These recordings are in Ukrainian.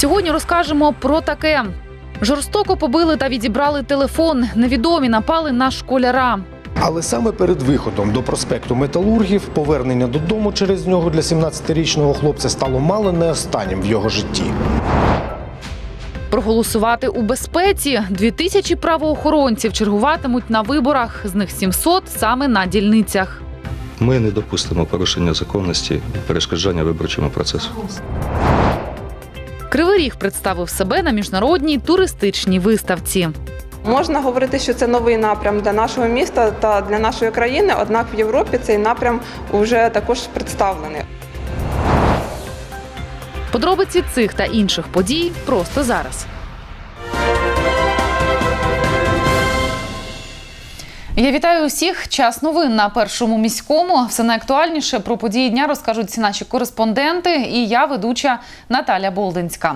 Сьогодні розкажемо про таке. Жорстоко побили та відібрали телефон. Невідомі напали на школяра. Але саме перед виходом до проспекту Металургів повернення додому через нього для 17-річного хлопця стало мало не останнім в його житті. Проголосувати у безпеці. 2000 правоохоронців чергуватимуть на виборах, з них 700 саме на дільницях. Ми не допустимо порушення законності і перешкоджання виборчому процесу. Кривий Ріг представив себе на міжнародній туристичній виставці. Можна говорити, що це новий напрям для нашого міста та для нашої країни, однак в Європі цей напрям вже також представлений. Подробиці цих та інших подій просто зараз. Я вітаю усіх. Час новин на Першому міському. Все найактуальніше про події дня розкажуть наші кореспонденти і я, ведуча Наталя Болдинська.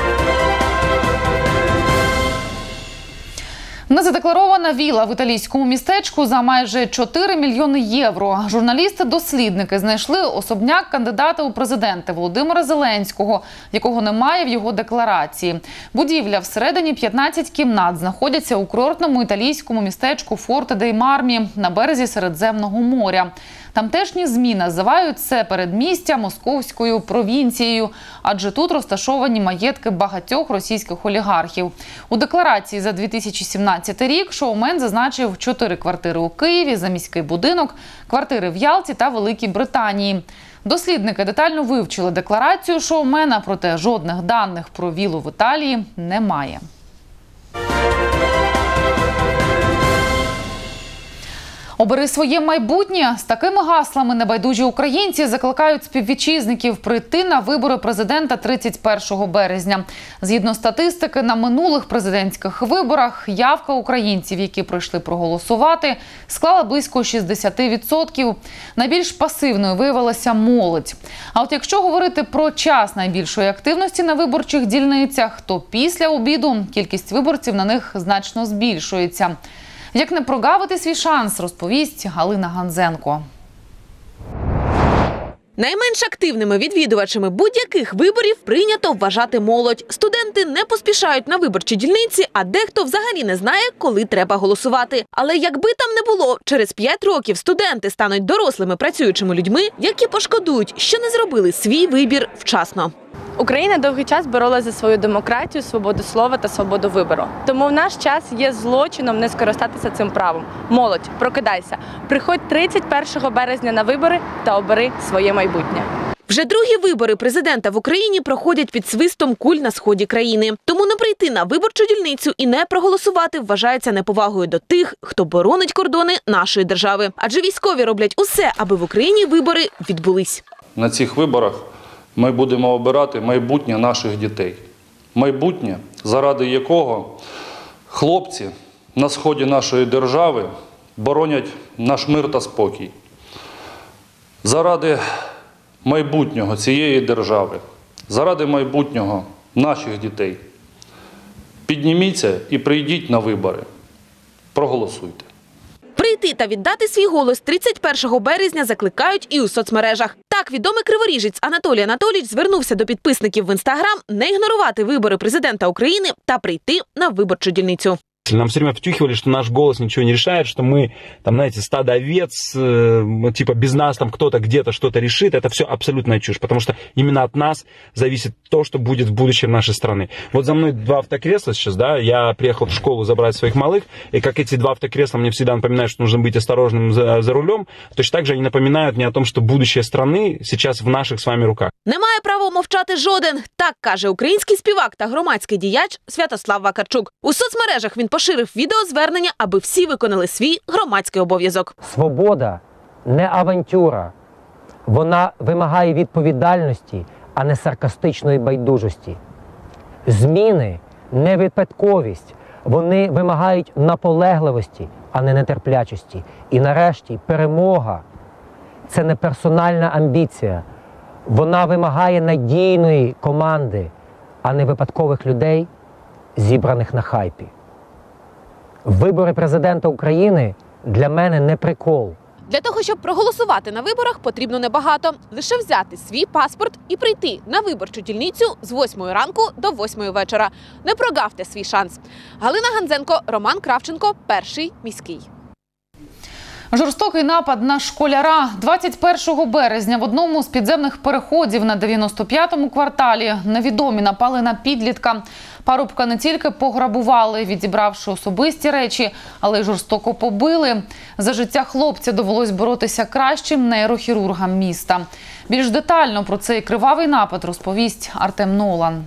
Незадекларована віла в італійському містечку за майже 4 мільйони євро. Журналісти-дослідники знайшли особняк кандидата у президенти Володимира Зеленського, якого немає в його декларації. Будівля всередині 15 кімнат знаходяться у курортному італійському містечку Форте-дей-Мармі на березі Середземного моря. Тамтешні ЗМІ називають це передмістя московською провінцією, адже тут розташовані маєтки багатьох російських олігархів. У декларації за 2017 рік шоумен зазначив 4 квартири у Києві, заміський будинок, квартири в Ялті та Великій Британії. Дослідники детально вивчили декларацію шоумена, проте жодних даних про вілу в Італії немає. Обери своє майбутнє. З такими гаслами небайдужі українці закликають співвітчизників прийти на вибори президента 31 березня. Згідно статистики, на минулих президентських виборах явка українців, які прийшли проголосувати, склала близько 60%. Найбільш пасивною виявилася молодь. А от якщо говорити про час найбільшої активності на виборчих дільницях, то після обіду кількість виборців на них значно збільшується. Як не прогавити свій шанс, розповість Галина Ганзенко. Найменш активними відвідувачами будь-яких виборів прийнято вважати молодь. Студенти не поспішають на виборчі дільниці, а дехто взагалі не знає, коли треба голосувати. Але якби там не було, через 5 років студенти стануть дорослими працюючими людьми, які пошкодують, що не зробили свій вибір вчасно. Україна довгий час боролася за свою демократію, свободу слова та свободу вибору. Тому в наш час є злочином не скористатися цим правом. Молодь, прокидайся. Приходь 31 березня на вибори та обери своє майбутнє. Вже другі вибори президента в Україні проходять під свистом куль на сході країни. Тому не прийти на виборчу дільницю і не проголосувати вважається неповагою до тих, хто боронить кордони нашої держави. Адже військові роблять усе, аби в Україні вибори відбулись. На цих виборах ми будемо обирати майбутнє наших дітей. Майбутнє, заради якого хлопці на сході нашої держави боронять наш мир та спокій. Заради майбутнього цієї держави, заради майбутнього наших дітей. Підніміться і прийдіть на вибори. Проголосуйте. Прийти та віддати свій голос 31 березня закликають і у соцмережах. Так, відомий криворіжець Анатолій Анатолійович звернувся до підписників в Інстаграм не ігнорувати вибори президента України та прийти на виборчу дільницю. Нам все время втюхивали, что наш голос ничего не решает, что мы, там, знаете, стадо овец, типа без нас там кто-то где-то что-то решит. Это все абсолютная чушь, потому что именно от нас зависит то, что будет в будущем нашей страны. Вот за мной 2 автокресла сейчас, да, я приехал в школу забрать своих малых, и как эти 2 автокресла мне всегда напоминают, что нужно быть осторожным за рулем, точно так же они напоминают мне о том, что будущее страны сейчас в наших с вами руках. Немає права мовчати жоден. Так каже український співак та громадський діяч Святослав Вакарчук. У соцмережах він поширив відеозвернення, аби всі виконали свій громадський обов'язок. Свобода не авантюра. Вона вимагає відповідальності, а не саркастичної байдужості. Зміни – не випадковість. Вони вимагають наполегливості, а не нетерплячості. І нарешті перемога – це не персональна амбіція. Вона вимагає надійної команди, а не випадкових людей, зібраних на хайпі. Вибори президента України для мене не прикол. Для того, щоб проголосувати на виборах, потрібно небагато. Лише взяти свій паспорт і прийти на виборчу дільницю з 8 ранку до 8 вечора. Не прогавте свій шанс. Галина Ганзенко, Роман Кравченко, Перший міський. Жорстокий напад на школяра. 21 березня в одному з підземних переходів на 95-му кварталі невідомі напали на підлітка. Парубка не тільки пограбували, відібравши особисті речі, але й жорстоко побили. За життя хлопця довелось боротися кращим нейрохірургам міста. Більш детально про цей кривавий напад розповість Артем Нолан.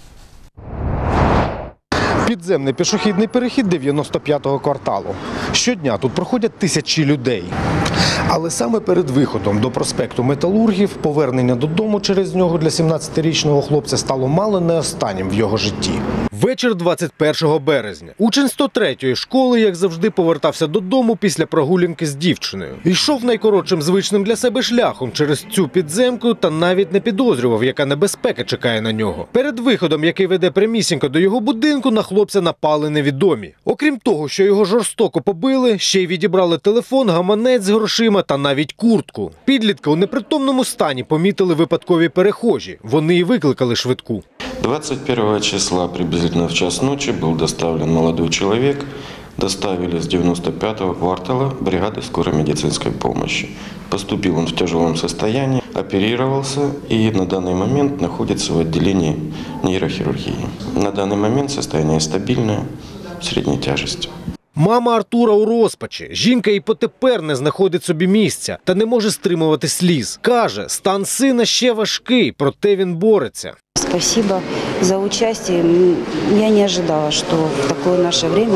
Підземний пішохідний перехід 95-го кварталу. Щодня тут проходять тисячі людей. Але саме перед виходом до проспекту Металургів повернення додому через нього для 17-річного хлопця стало мало не останнім в його житті. Вечір 21 березня. Учень 103-ї школи, як завжди, повертався додому після прогулянки з дівчиною. Йшов найкоротшим звичним для себе шляхом через цю підземку та навіть не підозрював, яка небезпека чекає на нього. Перед виходом, який веде прямісінько до його будинку, на хлопця напали невідомі. Окрім того, що його жорстоко побили, ще й відібрали телефон, гаманець з грошима та навіть куртку. Підлітка у непритомному стані помітили випадкові перехожі. Вони й викликали швидку. 21 числа приблизительно в час ночи был доставлен молодой человек. Доставили с 95-го квартала бригады скорой медицинской помощи. Поступил он в тяжелом состоянии, оперировался и на данный момент находится в отделении нейрохирургии. На данный момент состояние стабильное, средней тяжести. Мама Артура у розпачі. Жінка і потепер не знаходить собі місця та не може стримувати сліз. Каже, стан сина ще важкий, проте він бореться. Спасибо за участие. Я не ожидала, что в такое наше время.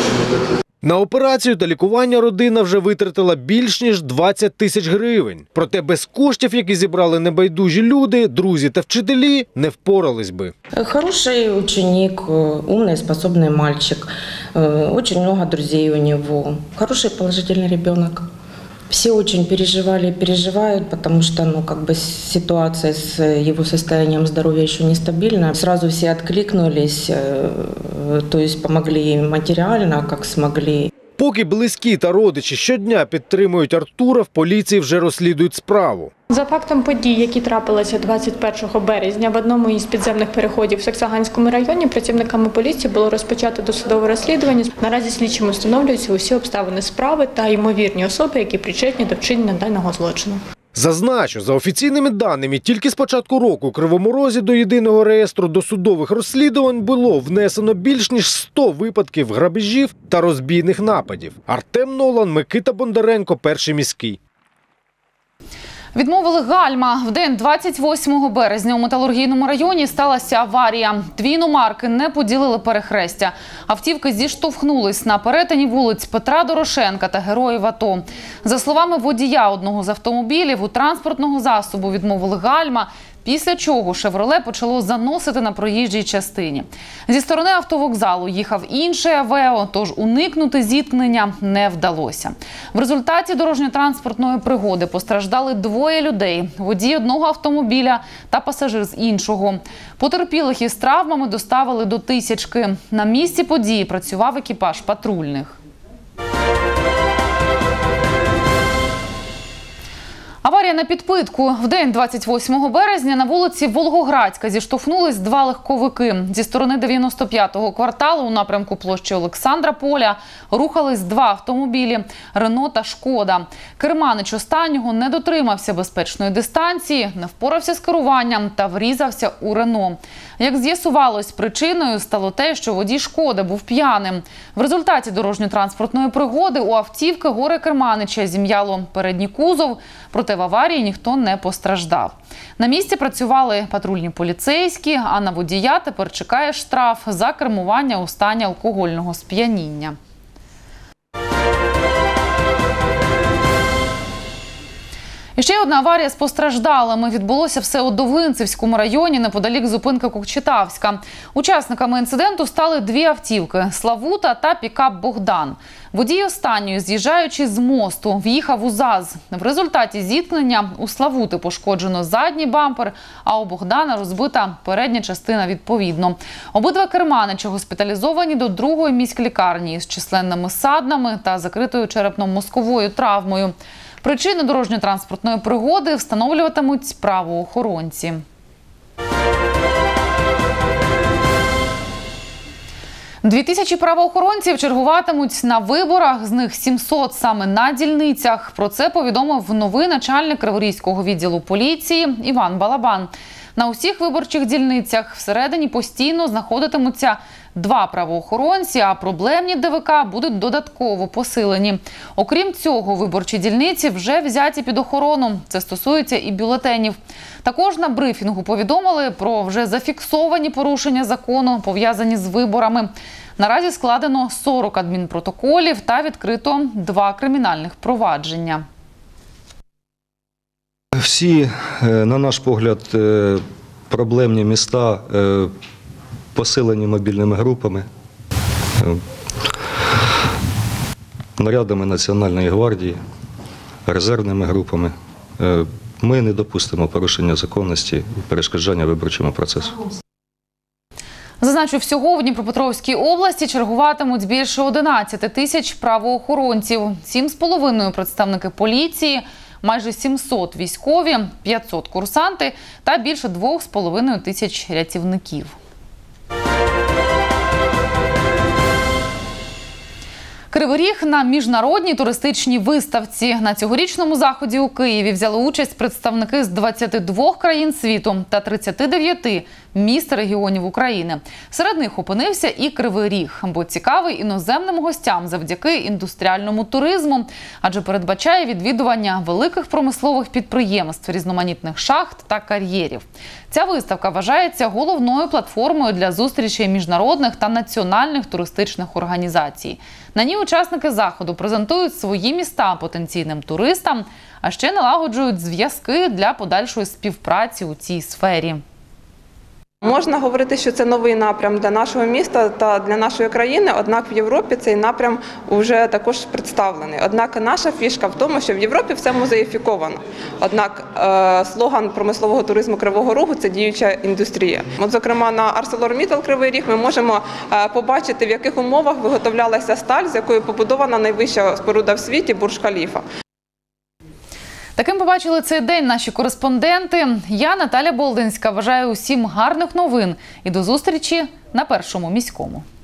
На операцію та лікування родина вже витратила більш ніж 20 тисяч гривень. Проте без коштів, які зібрали небайдужі люди, друзі та вчителі, не впорались би. Хороший ученик, умный, способный мальчик. Очень много друзей у него. Хороший положительный ребенок. Все очень переживали и переживают, потому что ситуация с его состоянием здоровья еще нестабильна. Сразу все откликнулись, то есть помогли им материально, как смогли. Поки близькі та родичі щодня підтримують Артура, в поліції вже розслідують справу. За фактом подій, які трапилися 21 березня в одному із підземних переходів в Саксаганському районі, працівниками поліції було розпочато досудове розслідування. Наразі слідчими встановлюються усі обставини справи та ймовірні особи, які причетні до вчинення даного злочину. Зазначу, за офіційними даними, тільки з початку року у Кривому Розі до єдиного реєстру досудових розслідувань було внесено більш ніж 100 випадків грабежів та розбійних нападів. Артем Нолан, Микита Бондаренко, Перший міський. Відмовили гальма. В день 28 березня у Металургійному районі сталася аварія. Дві іномарки не поділили перехрестя. Автівки зіштовхнулись на перетині вулиць Петра Дорошенка та Героїв АТО. За словами водія одного з автомобілів, у транспортного засобу відмовили гальма, після чого «Шевроле» почало заносити на проїжджій частині. Зі сторони автовокзалу їхав інший «Авео», тож уникнути зіткнення не вдалося. В результаті дорожньо-транспортної пригоди постраждали двоє людей – водій одного автомобіля та пасажир з іншого. Потерпілих із травмами доставили до Тисячки. На місці події працював екіпаж патрульних. Аварія на підпитку. В день 28 березня на вулиці Волгоградська зіштовхнулись два легковики. Зі сторони 95-го кварталу у напрямку площі Олександра Поля рухались два автомобілі – «Рено» та «Шкода». Керманич останнього не дотримався безпечної дистанції, не впорався з керуванням та врізався у «Рено». Як з'ясувалось, причиною стало те, що водій «Шкоди» був п'яним. В результаті дорожньо-транспортної пригоди у автівки горе-керманича зім'яло передній кузов, проте в аварії ніхто не постраждав. На місці працювали патрульні поліцейські, а на водія тепер чекає штраф за кермування у стані алкогольного сп'яніння. І ще одна аварія з постраждалими. Відбулося все у Довгинцівському районі, неподалік зупинки Кокчетавська. Учасниками інциденту стали дві автівки – «Славута» та пікап «Богдан». Водій останньої, з'їжджаючи з мосту, в'їхав у ЗАЗ. В результаті зіткнення у «Славути» пошкоджено задній бампер, а у «Богдана» розбита передня частина відповідно. Обидва керманичі госпіталізовані до 2-ї міськлікарні з численними ссадинами та закритою черепно-мозковою травмою. Причини дорожньо-транспортної пригоди встановлюватимуть правоохоронці. – 2000 правоохоронців чергуватимуть на виборах, з них 700 саме на дільницях. Про це повідомив новий начальник Криворізького відділу поліції Іван Балабан. На усіх виборчих дільницях всередині постійно знаходитимуться 2 правоохоронці, а проблемні ДВК будуть додатково посилені. Окрім цього, виборчі дільниці вже взяті під охорону. Це стосується і бюлетенів. Також на брифінгу повідомили про вже зафіксовані порушення закону, пов'язані з виборами. Наразі складено 40 адмінпротоколів та відкрито 2 кримінальних провадження. Всі, на наш погляд, проблемні міста посилені мобільними групами, нарядами Національної гвардії, резервними групами. Ми не допустимо порушення законності і перешкоджання виборчому процесу. Зазначу, всього в Дніпропетровській області чергуватимуть більше 11 тисяч правоохоронців, 7,5 представники поліції, майже 700 військові, 500 курсанти та більше 2,5 тисяч рятівників. Кривий Ріг на міжнародній туристичній виставці. На цьогорічному заході у Києві взяли участь представники з 22 країн світу та 39 міст регіонів України. Серед них опинився і Кривий Ріг, бо цікавий іноземним гостям завдяки індустріальному туризму, адже передбачає відвідування великих промислових підприємств, різноманітних шахт та кар'єрів. Ця виставка вважається головною платформою для зустрічей міжнародних та національних туристичних організацій. На ній учасники заходу презентують свої міста потенційним туристам, а ще налагоджують зв'язки для подальшої співпраці у цій сфері. Можна говорити, що це новий напрям для нашого міста та для нашої країни, однак в Європі цей напрям вже також представлений. Однак наша фішка в тому, що в Європі все музеїфіковано. Однак слоган промислового туризму Кривого Рогу – це діюча індустрія. От, зокрема, на ArcelorMittal Кривий Ріг ми можемо побачити, в яких умовах виготовлялася сталь, з якою побудована найвища споруда в світі – Бурдж-Халіфа. Таким побачили цей день наші кореспонденти. Я, Наталя Болдинська, бажаю усім гарних новин і до зустрічі на Першому міському.